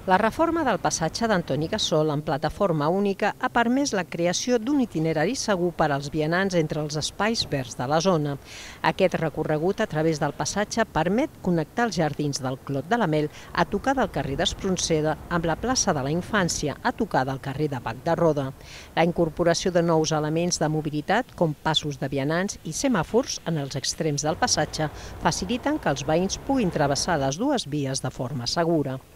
La reforma del passatge d'Antoni Gassol en plataforma única ha permès la creació d'un itinerari segur per als vianants entre els espais verds de la zona. Aquest recorregut a través del passatge permet connectar els jardins del Clot de la Mel a tocar del carrer d'Espronceda amb la plaça de la Infància a tocar del carrer de Bac de Roda. La incorporació de nous elements de mobilitat com passos de vianants i semàfors en els extrems del passatge faciliten que els veïns puguin travessar les dues vies de forma segura.